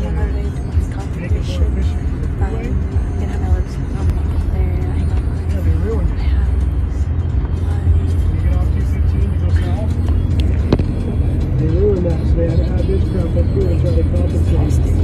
then I made my competition. You know, I live there. I got my house. You get off 215 to go south? They ruined that, so they had to add this crap up here and try to compensate.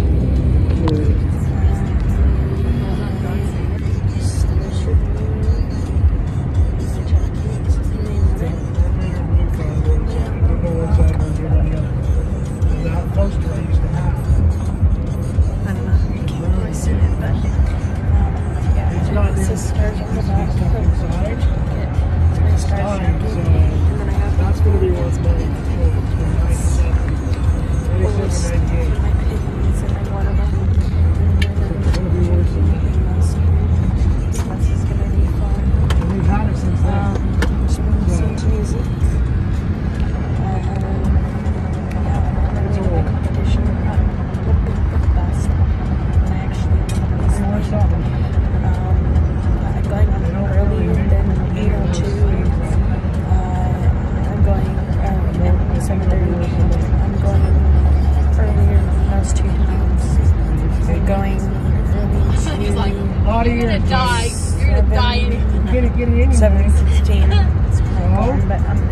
That's going to be worth money. We've had it since then. You're gonna die. You're gonna die anyway. 7:16. But I'm